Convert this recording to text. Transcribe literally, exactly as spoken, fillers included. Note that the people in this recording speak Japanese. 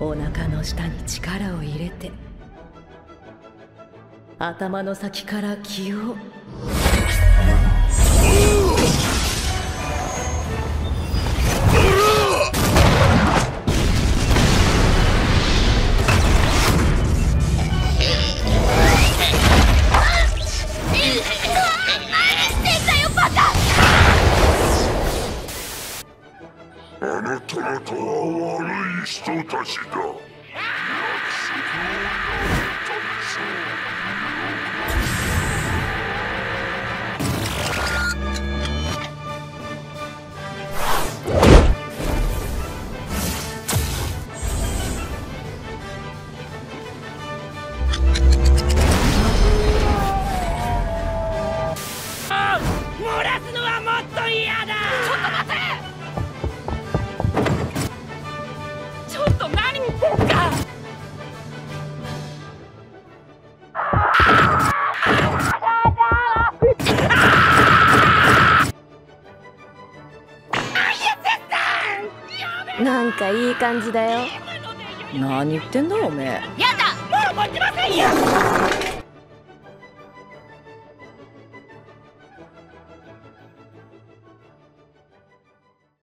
お腹の下に力を入れて、頭の先から気を。 あなた方は悪い人たちだ。 漏らすのはもっと嫌だ。ちょっと待て。ちょっと何言ってんすか。 なんかいい感じだよ。 何言ってんだおめえ。 やだ、もう持ちませんよ。